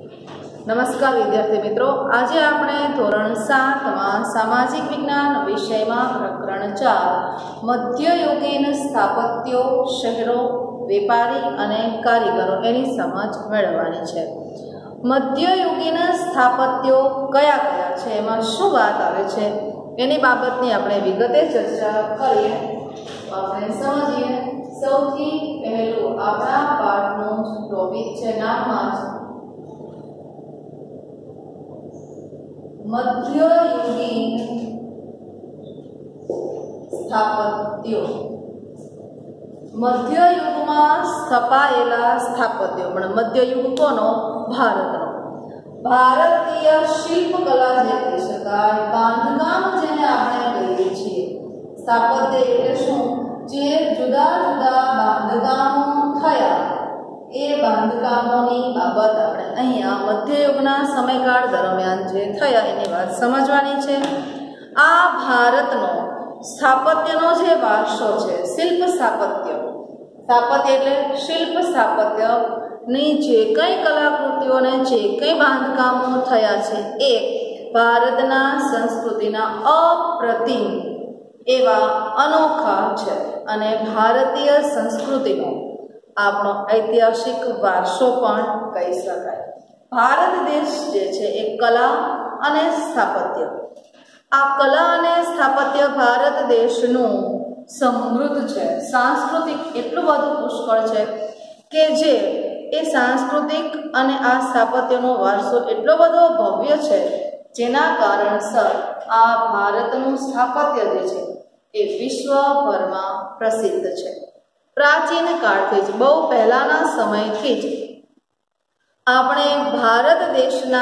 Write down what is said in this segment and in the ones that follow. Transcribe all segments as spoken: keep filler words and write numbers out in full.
नमस्कार विद्यार्थी मित्रों, आज આપણે ધોરણ સાત માં સામાજિક વિજ્ઞાન વિષયમાં પ્રકરણ ચાર મધ્યયુગીન સ્થાપત્યો, શહેરો, વેપારી અને કારીગરો એની સમજ મેળવવાની છે। મધ્યયુગીન સ્થાપત્યો કયા કયા છે, એમાં શું વાત આવે છે એની બાબતની આપણે વિગતે ચર્ચા કરીએ તો આપણે સમજીએ। સૌથી પહેલું આપણા પાઠનું ટોપિક છે નામમાં જ मध्ययुगीन स्थापत्यो। मध्ययुग में स्थापायेला स्थापत्यो पण मध्ययुग कोनो? भारतनो। भारतीय शिल्पकला जे कही शकाय, बांधकाम जेने आपणे कहीए छीए। स्थापत्य एटले शुं? जे जुदा जुदा बांधकामो थया ए बांधकामोनी बाबत આપણે અહીંયા મધ્યયુગના સમયગાળ દરમિયાન જે થયા એની વાત સમજવાની છે। આ ભારતનો સ્થાપત્યનો જે વારસો છે, શિલ્પ સ્થાપત્ય, સ્થાપત્ય એટલે શિલ્પ સ્થાપત્યની જે કંઈ કલાકૃતિઓને જે કંઈ બાંધકામો થયા છે એ ભારતના સંસ્કૃતિના અપ્રતિમ એવા અનોખા છે અને ભારતીય સંસ્કૃતિનો આપણો ઐતિહાસિક વારસો પણ કહી શકાય। ભારત દેશ જે છે એ કલા અને સ્થાપત્ય, આ કલા અને સ્થાપત્ય ભારત દેશનું સમૃદ્ધ છે, સાંસ્કૃતિક એટલું બધું પુષ્કળ છે કે જે એ સાંસ્કૃતિક અને આ સ્થાપત્યનો વારસો એટલો બધો ભવ્ય છે જેના કારણસર આ ભારતનું સ્થાપત્ય જે છે એ વિશ્વભરમાં પ્રસિદ્ધ છે। प्राचीन काळथी ज बहु पहलाना समयथी ज आपणे भारत देशना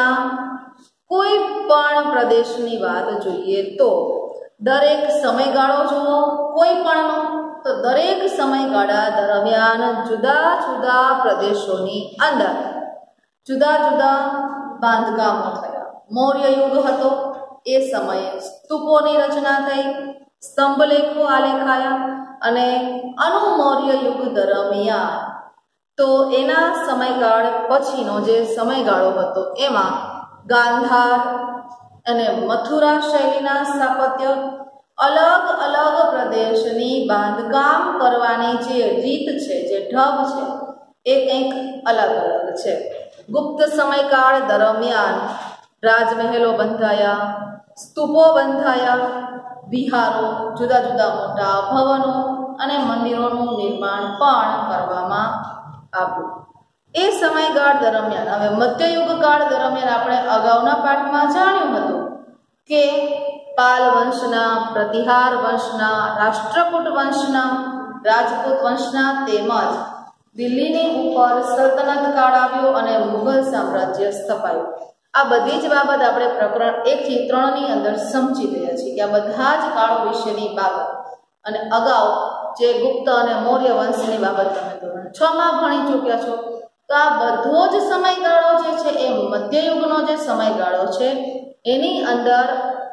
कोई पण प्रदेशनी वात जोईए तो दरेक समयगाळो जुओ कोई पणनो तो दरेक समयगाळा दरमियान जुदा जुदा प्रदेशोनी अंदर जुदा जुदा बांधकामो थया। मौर्य युग हतो ए समये स्तूपोनी रचना थई, स्तंभलेखो आलेखाया અને અનુમૌર્ય યુગ દરમિયાન તો એના સમયગાળ પછીનો જે સમયગાળો હતો એમાં ગાંધાર અને મથુરા શૈલીના સ્થાપત્ય, અલગ અલગ પ્રદેશની બાંધકામ કરવાની જે રીત છે, જે ઢબ છે એ કંઈક અલગ અલગ છે। ગુપ્ત સમયકાળ દરમિયાન રાજમહેલો બંધાયા, સ્તૂપો બંધાયા, વિહારો, जुदा जुदा मोटा भवनों અને મંદિરોનું નિર્માણ પણ કરવામાં આવ્યું। એ સમયગાળ દરમિયાન હવે મધ્યયુગ કાળ દરમિયાન આપણે અગાઉના પાઠમાં જાણ્યું હતું કે પાલ વંશના, પ્રતિહાર વંશના, રાષ્ટ્રકૂટ વંશના, રાજપૂત વંશના તેમજ દિલ્હીની ઉપર સલ્તનત કાળ આવ્યો અને મુઘલ સામ્રાજ્ય સ્થપાયું। આ બધી જ બાબત આપણે પ્રકરણ એક થી ત્રણ ની અંદર સમજી ગયા છીએ કે આ બધા જ કાળો વિશેની બાબત અને અગાઉ જે ગુપ્ત અને મૌર્ય વંશની બાબત તમે ધોરણ છ માં ભણી ચૂક્યા છો। તો આ બધો જ સમયગાળો જે છે એ મધ્યયુગનો જે સમયગાળો છે એની અંદર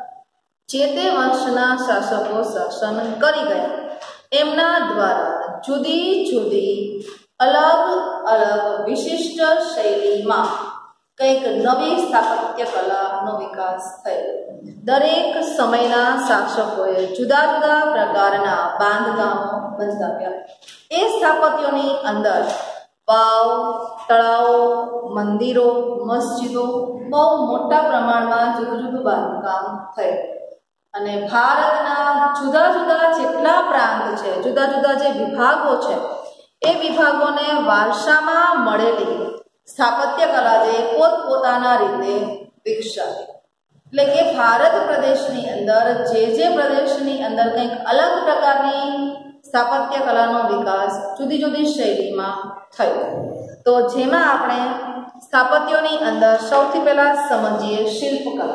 જે તે વંશના શાસકો શાસન કરી ગયા એમના દ્વારા જુદી જુદી અલગ અલગ વિશિષ્ટ શૈલીમાં કંઈક નવી સ્થાપત્ય કલાનો વિકાસ થયો। દરેક સમયના શાસકોએ જુદા જુદા પ્રકારના બાંધકામો બંધાવ્યા। એ સ્થાપત્યોની અંદર વાવ, તળાવો, મંદિરો, મસ્જિદો બહુ મોટા પ્રમાણમાં જુદું જુદું બાંધકામ થયું અને ભારતના જુદા જુદા જેટલા પ્રાંત છે, જુદા જુદા જે વિભાગો છે એ વિભાગોને વારસામાં મળેલી સ્થાપત્ય કલા જે પોતપોતાના રીતે વિકસાવી। એટલે કે ભારત પ્રદેશની અંદર જે જે પ્રદેશની અંદર કંઈક અલગ પ્રકારની સ્થાપત્ય કલાનો વિકાસ જુદી જુદી શૈલીમાં થયો। તો જેમાં આપણે સ્થાપત્યોની અંદર સૌથી પહેલા સમજીએ શિલ્પકલા।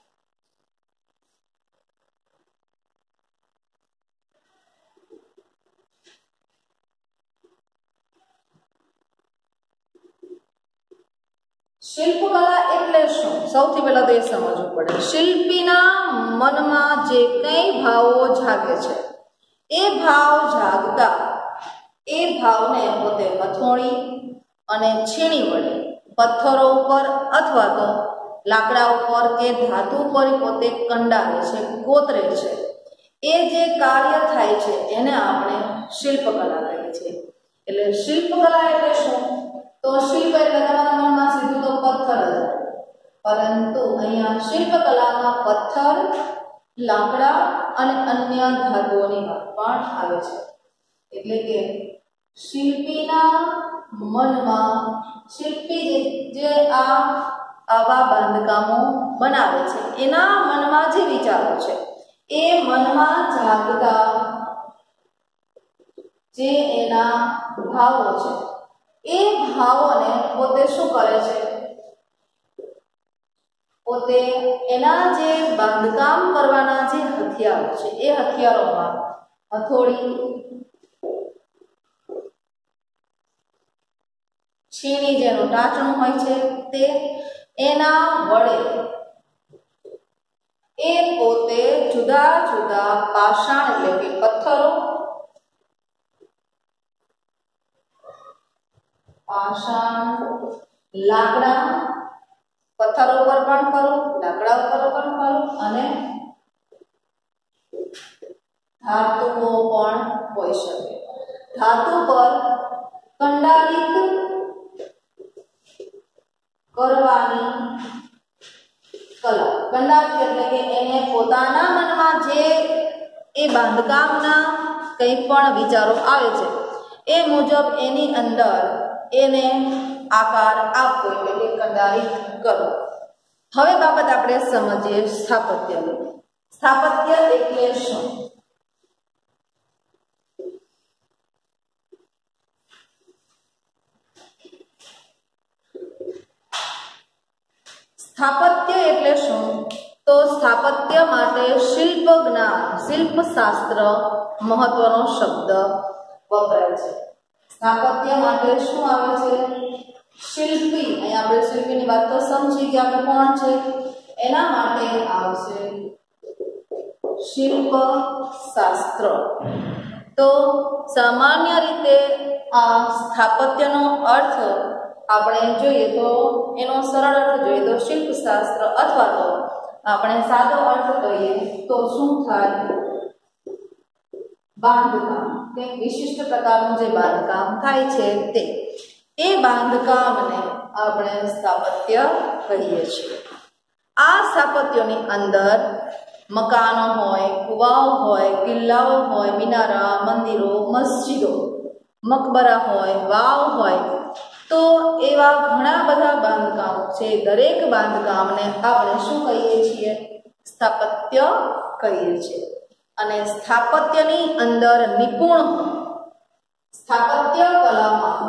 शिल्पकला એટલે શું? સૌથી પહેલા તો એ સમજવું પડે। શિલ્પીના મનમાં જે કંઈ ભાવો જાગે છે એ ભાવ જાગતા એ ભાવને પોતે હથોડી અને છીણી વડે પથ્થરો ઉપર અથવા તો લાકડા ઉપર કે ધાતુ ઉપર પોતે કંડારે છે, કોતરે છે, એ જે કાર્ય થાય છે એને આપણે શિલ્પકલા કહીએ છીએ. એટલે શિલ્પકલા એટલે શું? તો શિલ્પ એટલે તમારા મનમાં સીધું તો પથ્થર જ આવે, પરંતુ અહીંયા શિલ્પકલામાં પથ્થર, લાકડા અને અન્ય ધાતુઓની વાત પણ આવે છે. એટલે કે શિલ્પીના મનમાં, શિલ્પી જે આ આવા બાંધકામો બનાવે છે એના મનમાં જે વિચારો છે એ મનમાં જાગતા જે એના ભાવો છે એ ભાવોને પોતે શું કરે છે? પોતે એના જે બાંધકામ કરવાના જે હથિયારો છે એ હથિયારોમાં હથોડી, છીણી જેનું ટાચણું હોય છે તે, એના વડે એ પોતે જુદા જુદા પાષાણ એટલે કે પથ્થરો, પાષાણ, લાકડા, પથ્થરો પર પણ કરું, લાકડા ઉપર પણ કરું અને ધાતુઓ પણ હોઈ શકે. ધાતુ પર કંડારિત કરવાની કલા. કંડારિત એટલે કે એને પોતાના મનમાં જે એ બાંધકામના કંઈ પણ વિચારો આવે છે એ મુજબ એની અંદર એને આકાર આપવો એટલે કે કંડારિત કરવો. હવે બાબત આપણે સમજીએ સ્થાપત્યની. સ્થાપત્ય એટલે શું? સ્થાપત્ય એટલે શું? તો સ્થાપત્ય માટે શિલ્પ જ્ઞાન, શિલ્પ શાસ્ત્ર મહત્વનો શબ્દ વપરાય છે. સ્થાપત્ય માટે શું આવે છે? શિલ્પી. અહીંયા આપણે શિલ્પીની વાત તો સમજી કે આપણે કોણ છે, એના માટે આવશે શિલ્પ શાસ્ત્ર. તો સામાન્ય રીતે આ સ્થાપત્યનો અર્થ આપણે જોઈએ તો એનો સરળ અર્થ જોઈએ તો શિલ્પ શાસ્ત્ર, અથવા તો આપણે સાદો અર્થ કહીએ તો શું થાય? બાંધકામ. કે વિશિષ્ટ પ્રકારનું જે બાંધકામ થાય છે તે, એ બાંધકામને આપણે સ્થાપત્ય કહીએ છીએ. આ સ્થાપત્યોની અંદર મકાનો હોય, કુવાઓ હોય, કિલ્લાઓ હોય, મિનારા, મંદિરો, મસ્જિદો, મકબરા હોય, વાવ હોય, તો એવા ઘણા બધા બાંધકામો છે. દરેક બાંધકામને આપણે શું કહીએ છીએ? સ્થાપત્ય કહીએ છીએ. અને સ્થાપત્યની અંદર નિપુણ, સ્થાપત્ય કલામાં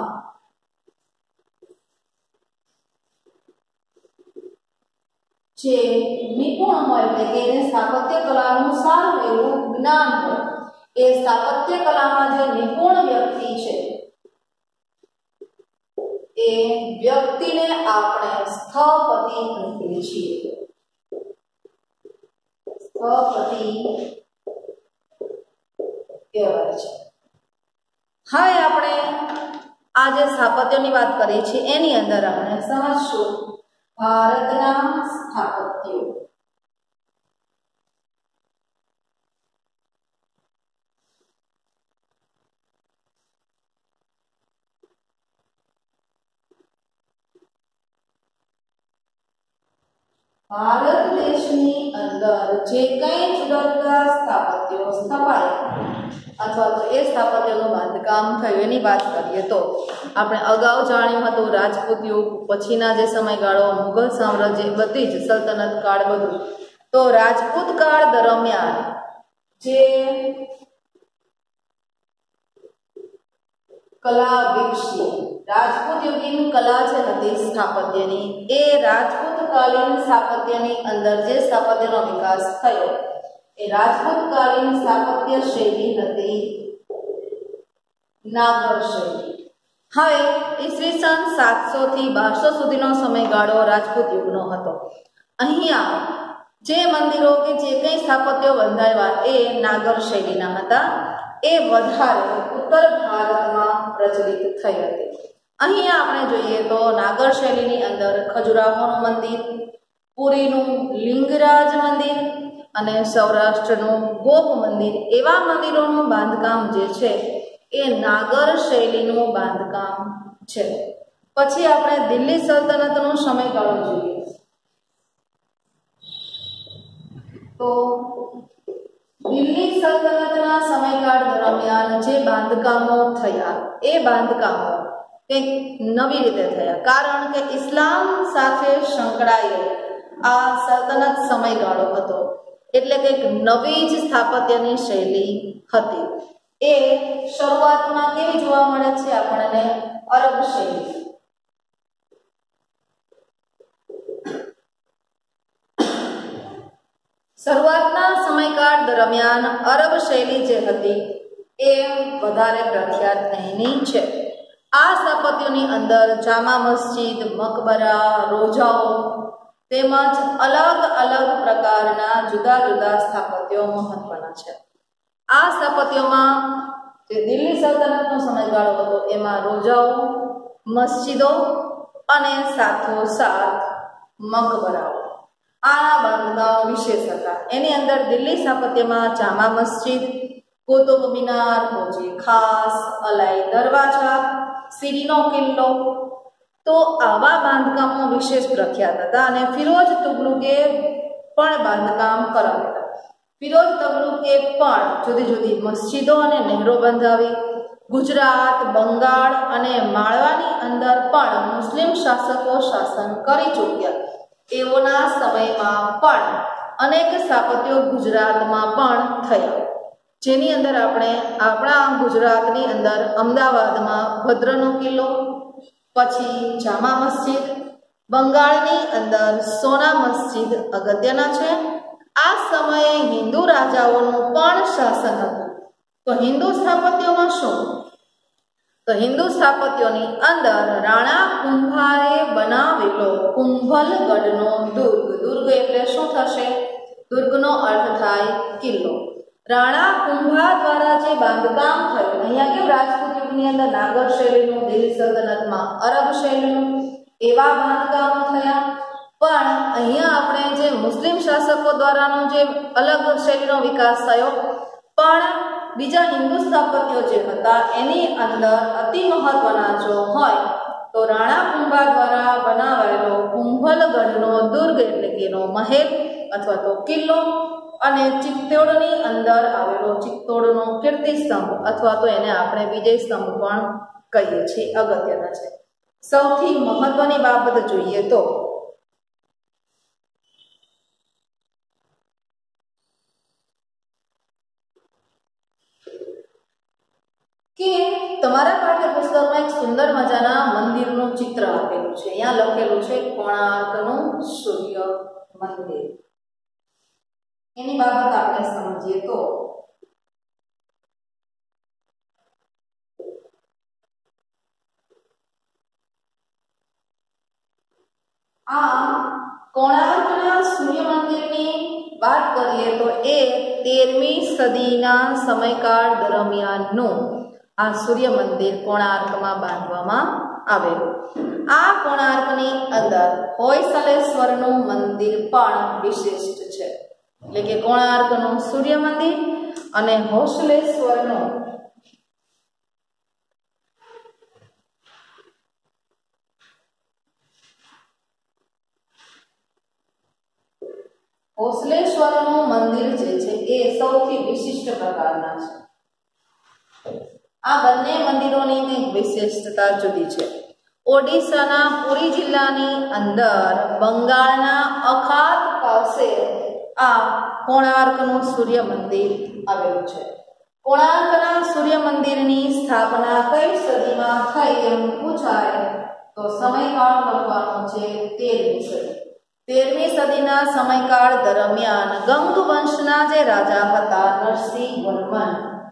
જે નિપુણ હોય એટલે કે એને સ્થાપત્ય કલાનું સારું એવું જ્ઞાન હોય, એ સ્થાપત્ય કલામાં જે નિપુણ વ્યક્તિ છે એ વ્યક્તિને આપણે સ્થપતિ કહીએ છીએ. સ્થપતિ કહેવાય છે. હવે આપણે આ જે સ્થાપત્યની વાત કરીએ છીએ એની અંદર આપણે સમજશું ભારતના સ્થાપત્યો. ભારત દેશની અંદર જે કંઈ જુદા જુદા સ્થાપત્યો સ્થપાયા અથવા તો એ સ્થાપત્યનું બાંધકામ થયું એની વાત કરીએ તો આપણે અગાઉ જાણ્યું હતું રાજપૂત યુગ, પછીના જે સમયગાળો, મુઘલ સામ્રાજ્ય, બધી જ સલ્તનત કાળ બધું. તો રાજપૂત કાળ દરમિયાન જે કલા વિકસી, રાજપૂત યુગની કલા જે હતી સ્થાપત્યની, એ રાજપૂતકાલીન સ્થાપત્યની અંદર જે સ્થાપત્યનો વિકાસ થયો એ રાજપૂતકાલીન સ્થાપત્ય શૈલી હતી નાગર શૈલી. હવે ઈસવીસન સાતસો થી બારસો સુધીનો સમયગાળો રાજપૂત યુગનો હતો. અહીંયા જે મંદિરો કે જે કંઈ સ્થાપત્યો બંધાવ્યા એ નાગર શૈલીના હતા. એ વધારે ઉત્તર ભારતમાં પ્રચલિત થઈ હતી. અહીંયા આપણે જોઈએ તો નાગર નાગર શૈલીની અંદર ખજુરાહોનું મંદિર, પુરીનું લિંગરાજ મંદિર અને સૌરાષ્ટ્રનું ગોપ મંદિર, એવા મંદિરોનું બાંધકામ જે છે એ નાગર શૈલીનું બાંધકામ છે. પછી આપણે દિલ્હી સલ્તનતનો સમયગાળો જોઈએ તો દિલ્હી સલ્તનતના સમયગાળ દરમિયાન જે બાંધકામો થયા એ બાંધકામો કંઈક નવી રીતે થયા, કારણ કે ઇસ્લામ સાથે સંકળાયેલ આ સલ્તનત સમયગાળો હતો, એટલે કંઈક નવી જ સ્થાપત્યની શૈલી હતી. એ શરૂઆતમાં કેવી જોવા મળે છે આપણને? અરબ શૈલી. શરૂઆતના સમયગાળ દરમિયાન અરબ શૈલી જે હતી એ વધારે પ્રખ્યાત અહીંની છે. આ સ્થાપત્યોની અંદર જામા મસ્જિદ, મકબરા, રોજાઓ તેમજ અલગ અલગ પ્રકારના જુદા જુદા સ્થાપત્યો મહત્વના છે. આ સ્થાપત્યોમાં જે દિલ્હી સલ્તનતનો સમયગાળો હતો એમાં રોજાઓ, મસ્જિદો અને સાથોસાથ મકબરાઓ આ બાંધકામો વિશેષ હતા. એની અંદર દિલ્હી સ્થાપત્યમાં જામા મસ્જિદ, કુતુબ મિનાર, હોજી ખાસ, અલાઈ દરવાજા, સીરીનો કિલ્લો, તો આવા બાંધકામો વિશેષ પ્રખ્યાત હતા. અને ફિરોજ તુગલુકે પણ બાંધકામ કરાવેલા. ફિરોજ તુગલુકે પણ જુદી જુદી મસ્જિદો અને નહેરો બંધાવી. ગુજરાત, બંગાળ અને માળવાની અંદર પણ મુસ્લિમ શાસકો શાસન કરી ચૂક્યા. એઓના સમયમાં પણ અનેક સ્થાપત્યો ગુજરાતમાં પણ થયા, જેની અંદર આપણે આપણા ગુજરાતની અંદર અમદાવાદમાં ભદ્રનો કિલ્લો, પછી જામા મસ્જિદ, બંગાળની અંદર સોના મસ્જિદ અગત્યના છે. આ સમયે હિન્દુ રાજાઓનું પણ શાસન હતું. તો હિન્દુ સ્થાપત્યોમાં શું? તો હિન્દુ સ્થાપત્યોની અંદર રાણા કુંભાએ બનાવેલો કુંભલગઢનો દુર્ગ, દુર્ગ એટલે શું થશે? દુર્ગનો અર્થ થાય કિલ્લો. રાણા કુંભા દ્વારા જે બાંધકામ થયું, અહીંયા કેમ રાજપૂત યુગની અંદર નાગર શૈલીનું, દિલ્હી સલ્તનતમાં અરબ શૈલીનું, એવા બાંધકામો થયા. પણ અહીંયા આપણે જે મુસ્લિમ શાસકો દ્વારાનો જે અલગ શૈલીનો વિકાસ થયો, પણ બીજા હિન્દુ સ્થાપત્યો જે હતા એની અંદર અતિ મહત્વના જો હોય તો રાણા કુંભા દ્વારા બનાવેલો કુંભલગઢનો દુર્ગ એટલે કે એનો મહેલ અથવા તો કિલ્લો, અને ચિત્તોડની અંદર આવેલો ચિત્તોડનો કીર્તિસ્તંભ અથવા તો એને આપણે વિજય સ્તંભ પણ કહીએ છીએ, અગત્યના છે. સૌથી મહત્વની બાબત જોઈએ તો કે તમારા પાઠ્યપુસ્તકમાં એક સુંદર મજાના મંદિરનું ચિત્ર આપેલું છે. અહીંયા લખેલું છે કોણાર્કનું સૂર્ય મંદિર. એની બાબત આપણે સમજીએ તો આ કોણાર્કના સૂર્ય મંદિરની વાત કરીએ તો એ તેરમી સદીના સમયકાળ દરમિયાનનું આ સૂર્ય મંદિર કોણાર્કમાં બાંધવામાં આવેલું. આ કોણાર્કની અંદર હોયસલેશ્વરનું મંદિર પણ વિશિષ્ટ છે, એટલે કે કોણાર્કનું સૂર્ય મંદિર અને હોસલેશ્વરનું હોસલેશ્વરનું મંદિર જે છે એ સૌથી વિશિષ્ટ પ્રકારના છે. આ બંને મંદિરોની કંઈક વિશિષ્ટતા જુદી છે. ઓડિશાના પુરી જિલ્લાની અંદર બંગાળના અખાત પાસે આ કોણાર્કનું સૂર્ય મંદિર આવેલું છે. કોણાર્કના સૂર્ય મંદિરની સ્થાપના કઈ સદીમાં થઈ એમ પૂછાય તો સમયકાળ લખવાનો છે તેરમી સદી. તેરમી સદીના સમયકાળ દરમિયાન ગંગ વંશના જે રાજા હતા નરસિંહ વર્મન,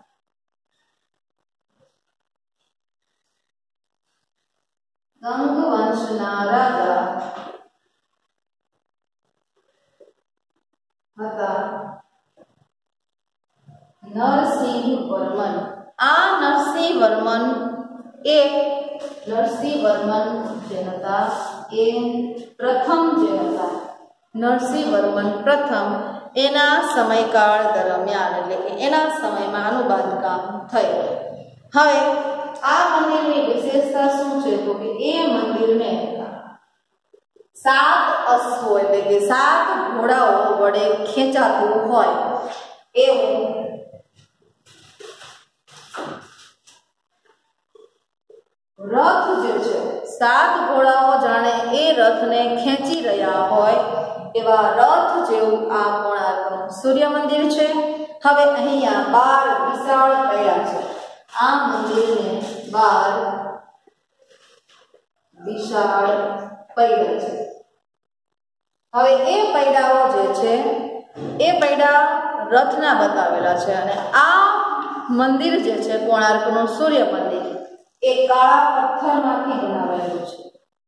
ગંગ વંશના રાજા હતા નરસિંહ વર્મન. આ નરસિંહ વર્મન એ નરસિંહવર્મન જે હતા એ પ્રથમ જે હતા નરસિંહવર્મન પ્રથમ એના સમયકાળ દરમિયાન એટલે કે એના સમયમાં આનું બાંધકામ થયું. હવે આ મંદિરની વિશેષતા શું છે તો કે એ મંદિરને સાત અશ્વો એટલે કે સાત ઘોડાઓ વડે ખેંચાતું હોય એવું રથ જે છે, સાત ઘોડાઓ જાણે એ રથને ખેંચી રહ્યા હોય એવા રથ જેવું આ કોણાર્કનું સૂર્ય મંદિર છે. હવે અહીંયા બાર વિશાળ પૈડા છે. આ મંદિરને બાર વિશાળ પૈડા છે. હવે એ પૈડાઓ જે છે એ પૈડા રથના બતાવેલા છે અને આ મંદિર જે છે કોણાર્કનું સૂર્ય મંદિર એ કાળા પથ્થરમાંથી બનાવેલું છે.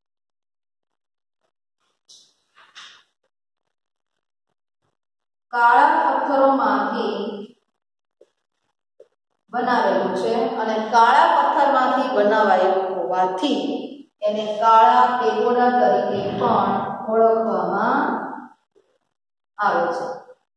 કાળા પથ્થરોમાંથી બનાવેલું છે અને કાળા પથ્થરમાંથી બનાવાયેલું હોવાથી એને કાળા પેગોડા તરીકે પણ ઓળખવામાં આવે છે.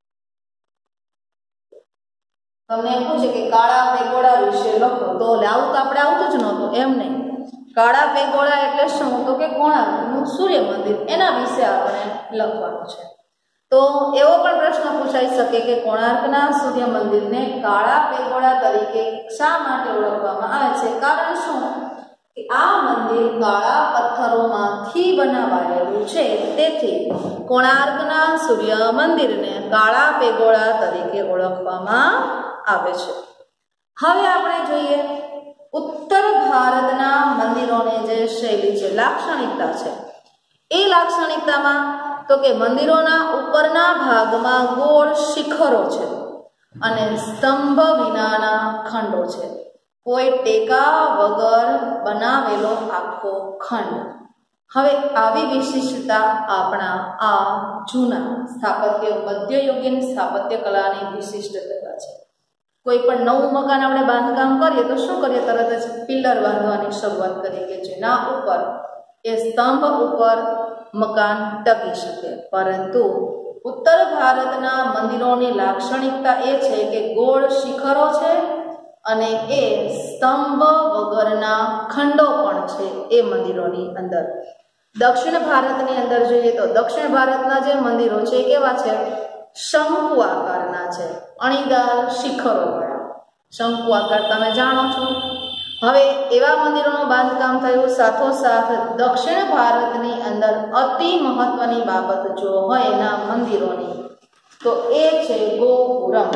તમને એમ પૂછે કે કાળા પેગોડા વિશે લખો તો આવું તો આપણે આવતું જ નહોતું, એમ નહીં. કાળા પેગોડા એટલે શું તો કે કોણાર્કનું સૂર્ય મંદિર, એના વિશે આપણે લખવાનું છે. તો એવો પણ પ્રશ્ન પૂછાઈ શકે કે કોણાર્કના સૂર્ય મંદિરને કાળા પેગોડા તરીકે શા માટે ઓળખવામાં આવે છે? કારણ શું કે આ મંદિર કાળા પથ્થરોમાંથી બનાવાયેલું છે, તેથી કોણાર્કના સૂર્ય મંદિરને કાળા પેગોડા તરીકે ઓળખવામાં આવે છે. હવે આપણે જોઈએ ઉત્તર ભારતના મંદિરોની જે શૈલી છે, લાક્ષણિકતા છે. એ લાક્ષણિકતામાં તો કે મંદિરોના ઉપરના ભાગમાં ગોળ શિખરો છે અને સ્તંભ વિનાના ખંડો છે. કોઈ ટેકા વગર બનાવેલો આખો ખંડ. હવે આવી વિશિષ્ટતા આપણા આ જૂના સ્થાપત્ય મધ્યયુગીન સ્થાપત્ય કલાની વિશિષ્ટતા છે. કોઈ પણ નવું મકાન આપણે બાંધકામ કરીએ તો શું કરીએ? તરત જ પિલ્લર બાંધવાની શરૂઆત કરીએ કે જેના ઉપર એ સ્તંભ ઉપર મકાન ટકી શકે. પરંતુ ઉત્તર ભારતના મંદિરોની લાક્ષણિકતા એ છે કે ગોળ શિખરો છે અને એ સ્તંભ વગરના ખંડો પણ છે એ મંદિરોની અંદર. દક્ષિણ ભારતની અંદર જોઈએ તો દક્ષિણ ભારતના જે મંદિરો છે કેવા છે? શંકુ આકારના છે, અણીદાર શિખરો વાળા. શંકુ આકાર તમે જાણો છો. હવે એવા મંદિરોનું બાંધકામ થયું. સાથોસાથ દક્ષિણ ભારતની અંદર અતિ મહત્વની બાબત જો હોય એના મંદિરોની તો એ છે ગોપુરમ.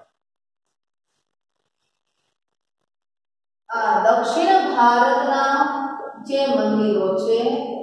આ દક્ષિણ ભારતના જે મંદિરો છે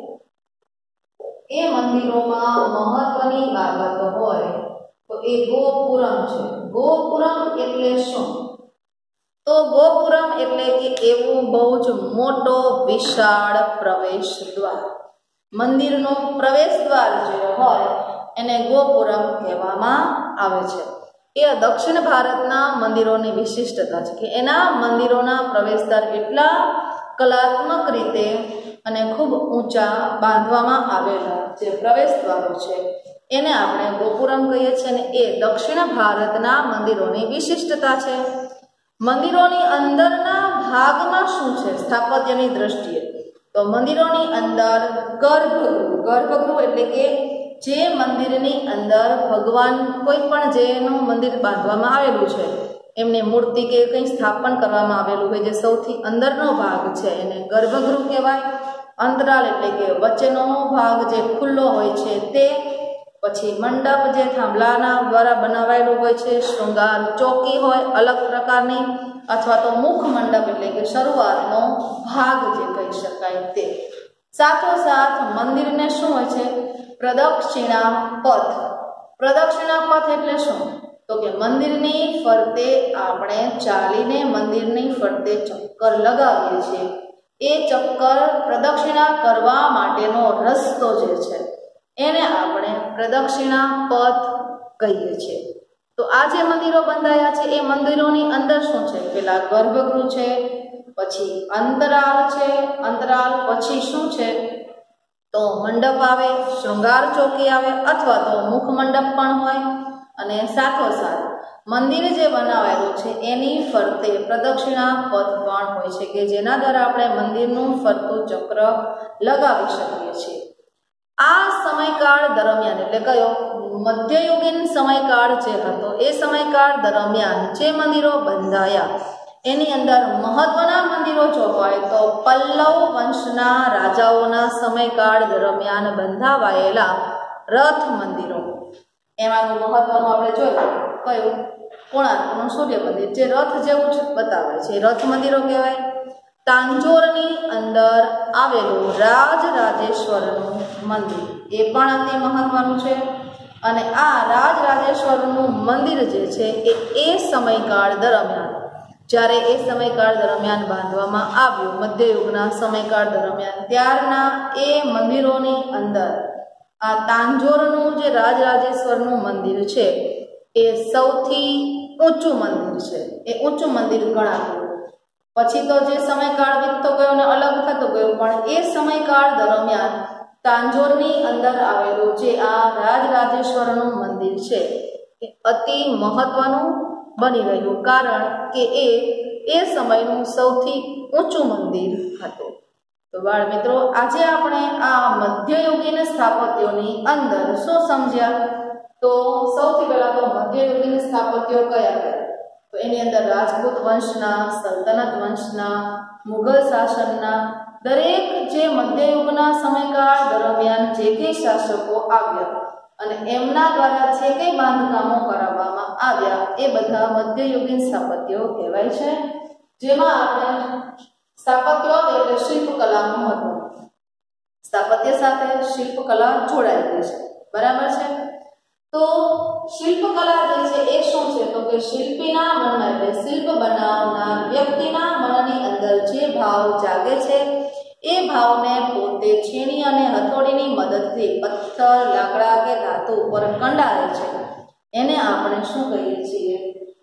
એ મંદિરોમાં મહત્વની બાબત હોય તો એ ગોપુરમ છે. ગોપુરમ એટલે શું? તો ગોપુરમ એટલે કે એવું બહુ જ મોટો વિશાળ પ્રવેશ દ્વાર. મંદિરનો પ્રવેશ દ્વાર જે હોય એને ગોપુરમ કહેવામાં આવે છે. એ દક્ષિણ ભારતના મંદિરોની વિશિષ્ટતા છે કે એના મંદિરોના પ્રવેશદ્વાર એટલા કલાત્મક રીતે અને ખૂબ ઊંચા બાંધવામાં આવેલા જે પ્રવેશદ્વારો છે એને આપણે ગોપુરમ કહીએ છીએ અને એ દક્ષિણ ભારતના મંદિરોની વિશિષ્ટતા છે. મંદિરોની અંદરના ભાગમાં શું છે સ્થાપત્યની દ્રષ્ટિએ? તો મંદિરોની અંદર ગર્ભગૃહ. ગર્ભગૃહ એટલે કે જે મંદિરની અંદર ભગવાન કોઈ પણ જેનું મંદિર બાંધવામાં આવેલું છે એમને મૂર્તિ કે કંઈ સ્થાપન કરવામાં આવેલું હોય જે સૌથી અંદરનો ભાગ છે એને ગર્ભગૃહ કહેવાય. અંતરાલ એટલે કે વચ્ચેનો ભાગ જે ખુલ્લો હોય છે તે. પછી મંડપ જે થાંભલાના દ્વારા બનાવાયેલું હોય છે. શૃંગાર ચોકી હોય અલગ પ્રકારની, અથવા તો મુખ મંડપ એટલે કે શરૂઆતનો ભાગ જે કહી શકાય તે. સાથોસાથ મંદિરને શું હોય છે? પ્રદક્ષિણા પથ. પ્રદક્ષિણા પથ એટલે શું? તો કે મંદિરની ફરતે આપણે ચાલીને મંદિરની ફરતે ચક્કર લગાવીએ છીએ. એ ચક્કર પ્રદક્ષિણા કરવા માટેનો રસ્તો જે છે એને આપણે પ્રદક્ષિણા પથ કહીએ છીએ. તો આ જે મંદિરો બંધાયા છે એ મંદિરોની અંદર શું છે? પેલા ગર્ભગૃહ છે, પછી અંતરાલ છે, અંતરાલ પછી શું છે તો મંડપ આવે, શૃંગાર ચોકી આવે અથવા તો મુખ મંડપ પણ હોય અને સાથોસાથ મંદિર જે બનાવેલું છે એની ફરતે પ્રદક્ષિણા પથ પણ હોય છે કે જેના દ્વારા આપણે મંદિરનું ફરતું ચક્ર લગાવી શકીએ છીએ. આ સમયકાળ દરમિયાન એટલે કયો મધ્યયુગીન સમયકાળ જે હતો એ સમયકાળ દરમિયાન જે મંદિરો બંધાયા એની અંદર મહત્વના મંદિરો જોવાય તો પલ્લવ વંશના રાજાઓના સમયકાળ દરમિયાન બંધાવાયેલા રથ મંદિરો. એમાંનું મહત્વનું આપણે જોયું કયું કોણાર્કનું સૂર્ય મંદિર જે રથ જેવું જ બતાવે છે, રથ મંદિરો કહેવાય. તાંજોરની અંદર આવેલું રાજરાજેશ્વરનું મંદિર એ પણ અતિ મહત્વનું છે અને આ રાજરાજેશ્વરનું મંદિર જે છે એ એ સમયકાળ દરમિયાન જ્યારે એ સમયકાળ દરમિયાન બાંધવામાં આવ્યું મધ્યયુગના સમયકાળ દરમિયાન ત્યારના એ મંદિરોની અંદર આ તાંજોરનું જે રાજરાજેશ્વરનું મંદિર છે એ સૌથી ઊંચું મંદિર છે, એ ઊંચું મંદિર ગણાતું. પછી તો જે સમયકાળ વીતતો ગયો ને અલગ થતો ગયો પણ એ સમયકાળ દરમિયાન તાંજોરની અંદર આવેલું જે આ રાજરાજેશ્વરનું મંદિર છે એ અતિ મહત્વનું બની રહ્યું કારણ કે એ એ સમયનું સૌથી ઊંચું મંદિર હતું. તો બાળ મિત્રો આજે આપણે આ મધ્યયુગીન સ્થાપત્યોની અંદર શું સમજ્યા તો સૌથી પહેલા તો મધ્યયુગીન સ્થાપત્યો કયા કયા તો એની અંદર રાજપૂત વંશના, સલ્તનત વંશના, મુઘલ શાસનના દરેક જે મધ્યયુગના સમયકાળ દરમિયાન જે કંઈ શાસકો આવ્યા અને એમના દ્વારા જે કંઈ બાંધકામો કરાવવામાં આવ્યા એ બધા મધ્યયુગીન સ્થાપત્યો કહેવાય છે. જેમાં આપણે સ્થાપત્યો એટલે શિલ્પકલાનું મહત્વ, સ્થાપત્ય સાથે શિલ્પકલા જોડાયેલી છે, બરાબર છે. તો શિલ્પકલા જે છે એ શું છે તો કે શિલ્પીના મનમાં એટલે શિલ્પ બનાવનાર વ્યક્તિના મનની અંદર જે ભાવ જાગે છે એ ભાવને પોતે છીણી અને હથોડીની મદદથી પથ્થર, લાકડા કે ધાતુ ઉપર કંડારે છે એને આપણે શું કહીએ છીએ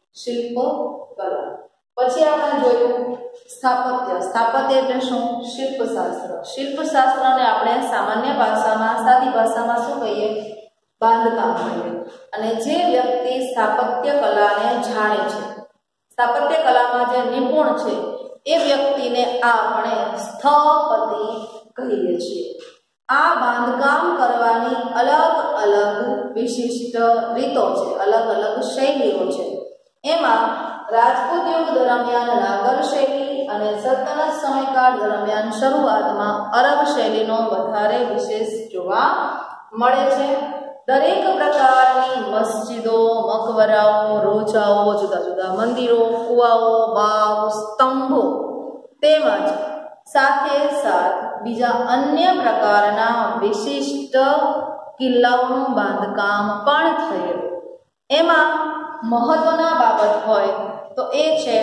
શિલ્પકલા. પછી આપણે જોયું સ્થાપત્ય. સ્થાપત્ય એટલે શું શિલ્પશાસ્ત્ર. શિલ્પશાસ્ત્રને આપણે સામાન્ય ભાષામાં સાદી ભાષામાં શું કહીએ બાંધકામ કહીએ. અને જે વ્યક્તિ સ્થાપત્ય કલાને જાણે છે, સ્થાપત્ય કલામાં જે નિપુણ છે એ વ્યક્તિને આપણે સ્થપતિ કહીએ છીએ. આ બાંધકામ કરવાની અલગ અલગ વિશિષ્ટ રીતો છે, અલગ અલગ શૈલીઓ છે. એમાં રાજપૂત યુગ દરમિયાન નાગર શૈલી અને સલ્તનત સમયકાળ દરમિયાન શરૂઆતમાં અરબ શૈલીનો વધારે વિશેષ જોવા મળે છે. દરેક પ્રકારની મસ્જિદો, મકબરાઓ, રોજાઓ, જુદા જુદા મંદિરો, કુવાઓ, વાવ, સ્તંભો તેમજ સાથે સાથ બીજા અન્ય પ્રકારના વિશિષ્ટ કિલ્લાઓનું બાંધકામ પણ થયેલું. એમાં મહત્વના બાબત હોય તો એ છે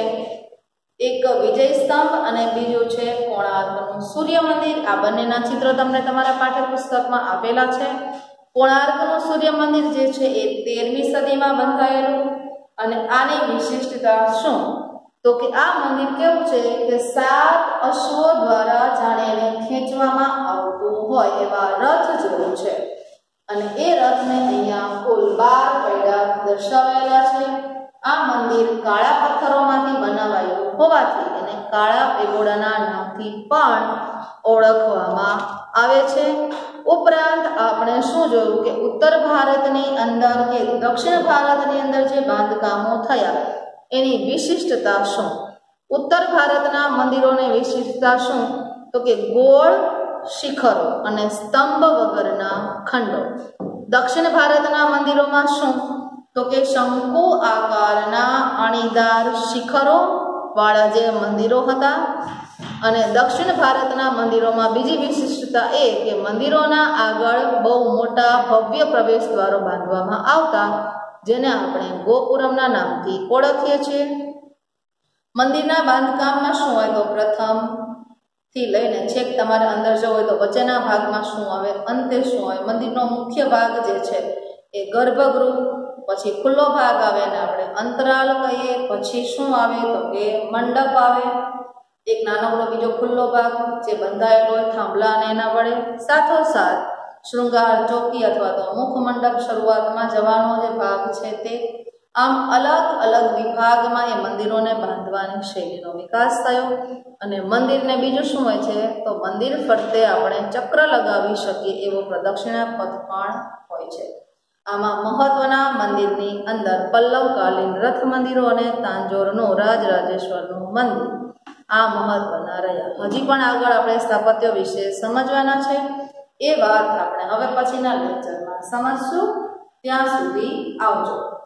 એક વિજય સ્તંભ અને બીજું છે કોણાર્કનું સૂર્ય મંદિર. આ બંનેના ચિત્રો તમને તમારા પાઠ્યપુસ્તકમાં આપેલા છે. કોણાર્કનું સૂર્ય મંદિર જે છે એ તેરમી સદીમાં બંધાયેલું અને આની વિશિષ્ટતા શું તો કે આ મંદિર કેવું છે કે સાત અશ્વો દ્વારા જાણે ખેંચવામાં આવતું હોય એવા રથ જેવું છે અને એ રથને અહીંયા કુલ બાર પૈડા દર્શાવાયેલા છે. આ મંદિર કાળા પથ્થરોમાંથી બનાવાયેલું હોવાથી એને કાળા પેગોડાના નામથી પણ ઓળખવામાં આવે છે. ઉપરાંત આપણે શું જોયું કે ઉત્તર ભારતની અંદર કે દક્ષિણ ભારતની અંદર જે બાંધકામો થયા એની વિશિષ્ટતા શું. ઉત્તર ભારતના મંદિરોની વિશિષ્ટતા શું તો કે ગોળ શિખરો અને સ્તંભ વગરના ખંડો. દક્ષિણ ભારતના મંદિરોમાં શું તો કે શંકુ આકારના અણીદાર શિખરો વાળા જે મંદિરો હતા અને દક્ષિણ ભારતના મંદિરોમાં બીજી વિશિષ્ટતા એ કે મંદિરોના આગળ બહુ મોટા ભવ્ય પ્રવેશ દ્વારો બાંધવામાં આવતા જેને આપણે ગોપુરમના નામથી ઓળખીએ છીએ. મંદિરના બાંધકામમાં શું હોય તો પ્રથમ થી લઈને છેક તમારે અંદર જવું હોય તો વચ્ચેના ભાગમાં શું આવે, અંતે શું હોય. મંદિરનો મુખ્ય ભાગ જે છે એ ગર્ભગૃહ, પછી ખુલ્લો ભાગ આવે ને આપણે અંતરાલ કહીએ, પછી શું આવે તો કે મંડપ આવે એક નાનકડો બીજો ખુલ્લો ભાગ જે બંધાયેલો હોય થાંભલા અને એના વડે, સાથોસાથ શૃંગાર ચોકી અથવા તો મુખ મંડપ શરૂઆતમાં જવાનો જે ભાગ છે તે. આમ અલગ અલગ વિભાગમાં એ મંદિરોને બાંધવાની શૈલીનો વિકાસ થયો. અને મંદિરને બીજું શું હોય છે તો મંદિર ફરતે આપણે ચક્ર લગાવી શકીએ એવો પ્રદક્ષિણા પથ પણ હોય છે. આમાં મહત્વના મંદિરની અંદર પલ્લવકાલીન રથ મંદિરો અને તાંજોરનું રાજરાજેશ્વરનું મંદિર આ મહત્વના રહ્યા. હજી પણ આગળ આપણે સ્થાપત્ય વિશે સમજવાના છે. એ વાત આપણે હવે પછીના લેક્ચરમાં સમજશું. ત્યાં સુધી આવજો.